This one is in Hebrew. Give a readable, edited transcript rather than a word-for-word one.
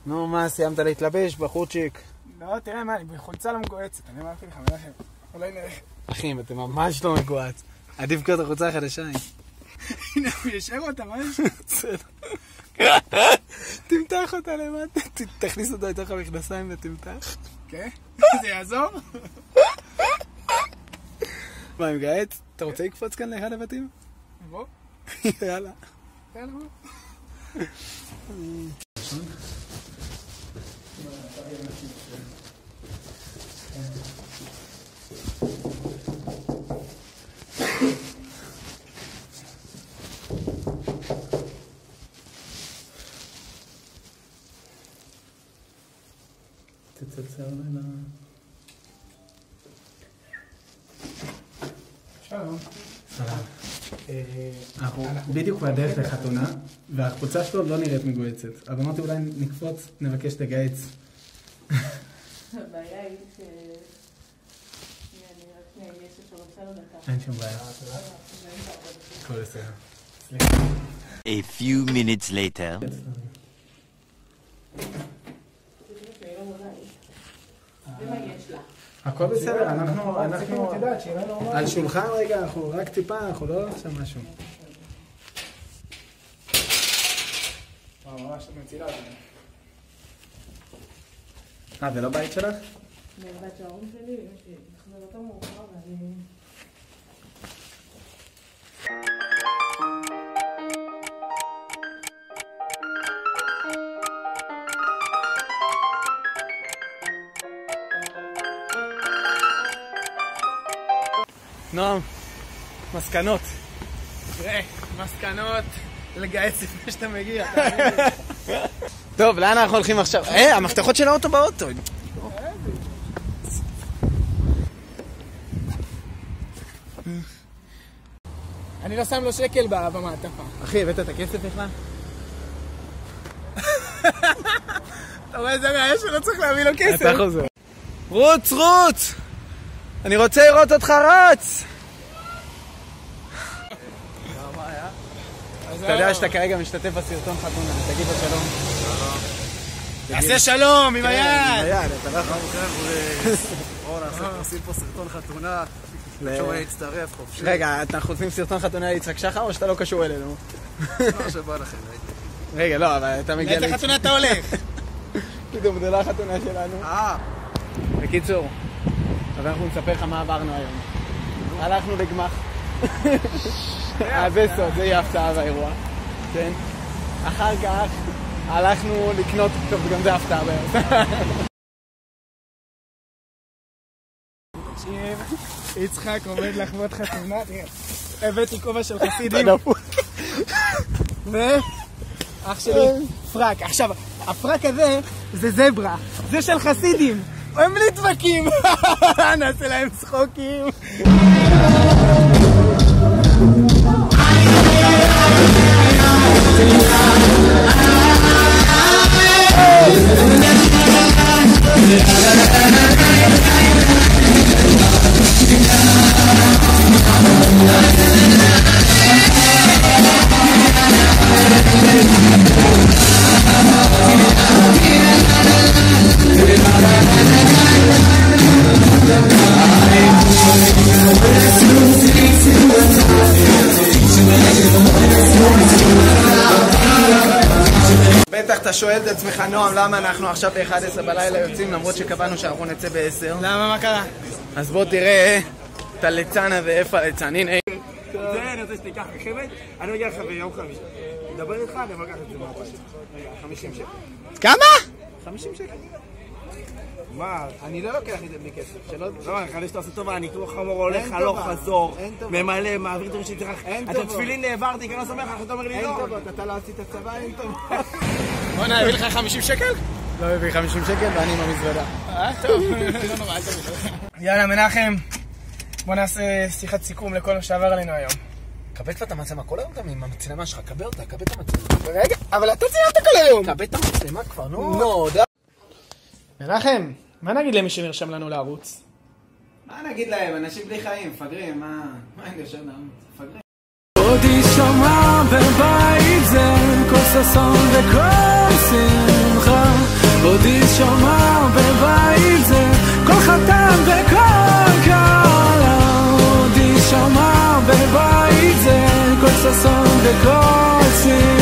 נו, מה, סיימת להתלבש, בחורצ'יק? לא, תראה מה, אני בחולצה לא מגועצת, אני אמרתי לך, מנחם. אולי נראה. אחים, אתם ממש לא מגועץ. עדיף קודם החולצה החדשה. הנה, הוא ישר אותה, מה יש? בסדר. תמתח אותה למטה, תכניס אותה לתוך המכנסיים ותמתח. כן? זה יעזור? מה, עם געץ? אתה רוצה לקפוץ כאן לאחד הבתים? בוא. יאללה. יאללה, בוא. תצלצל אליי. שלום. סלם. אנחנו בדיוק בדרך לחתונה, והחולצה שלו לא נראית מגועצת. אז אמרתי אולי נקפוץ, נבקש לגעץ. הבעיה היא ש... אני רק יש אפשר רוצה לו דקה. אין שום בעיה. הכל בסדר. A few minutes later. הכל בסדר, אנחנו על שולחן רגע, אנחנו רק טיפה, אנחנו לא עכשיו משהו. ממש מצילה אותי. זה לא בית שלך? זה בית של ההורים שלי, יש לי לחזור אותו מאוחר ואני... נועם, מסקנות. תראה, מסקנות לגייס לפני שאתה מגיע. טוב, לאן אנחנו הולכים עכשיו? המפתחות של האוטו באוטו. אני לא שם לו שקל במעטפה. אחי, הבאת את הכסף בכלל? אתה רואה, זה מהאש שלא צריך להביא לו כסף. אתה חוזר. רוץ, רוץ! אני רוצה לראות אותך רץ! אתה יודע שאתה כרגע משתתף בסרטון חתונה, תגיד לו שלום. תעשה שלום עם היד! עם היד, אתה לא יכול. עושים פה סרטון חתונה, אפשר להצטרף חופשי. רגע, אנחנו עושים סרטון חתונה ליצחק שחר או שאתה לא קשור אלינו? מה שבא לכם, רגע, לא, אבל אתה מגיע... לאיזה חתונה אתה הולך? פתאום זה לא החתונה שלנו. בקיצור, אז אנחנו נספר לך מה עברנו היום. הלכנו לגמח. זה סוד, זה יהיה הפתעה באירוע. כן. אחר כך הלכנו לקנות, טוב, גם זה הפתעה באירוע. תקשיב, יצחק עומד לחוות חתונה, תראה, הבאתי כובע של חסידים. ואח שלי פרק. עכשיו, הפרק הזה זה זברה, זה של חסידים. הם נדבקים. נעשה להם צחוקים. בטח אתה שואל את עצמך, נועם, למה אנחנו עכשיו ב-11 בלילה יוצאים למרות שקבענו שאנחנו נצא ב-10? למה, מה קרה? אז בוא תראה את הליצן הזה, איפה הליצן, הנה. זה אני רוצה שתיקח רכבת, אני מגיע לך ביום חמישי. נדבר איתך, אני מגיע את זה מהבית. 50 שקל. כמה? 50 שקל. מה? אני לא לוקח את זה בלי כסף. לא, אני חושב שאתה עושה טובה, אני כמו חמור הולך, הלוך חזור, ממלא, מעביר את המשי צריך. אתה תפילין העברתי, כי אני לא סומך, אתה אומר לי לא. אין טובות, אתה לא עשית צבא, אין טובות. בוא נביא לך 50 שקל? לא הביא 50 שקל ואני עם המזוודה. טוב, לא נורא, אל תביא. יאללה, מנחם, בוא נעשה שיחת סיכום לכל מה שעבר עלינו היום. קבל את המצלמה, כל היום גם עם המצלמה שלך, קבל אותה, קבל את המצלמה. רגע, אבל אתה ציינת כל היום. קבל את המצלמה כבר, נו. מנחם, מה נגיד למי שנרשם לנו לערוץ? מה נגיד להם? אנשים בלי חיים, מפגרים, מה הם נרשם לערוץ? מפגרים. אותי שומע בבית זה כל ששון וכל שמחה עוד יישמע בבית זה כל חתן וכל כלה, עוד יישמע בבית זה כל ששון וכל ציר.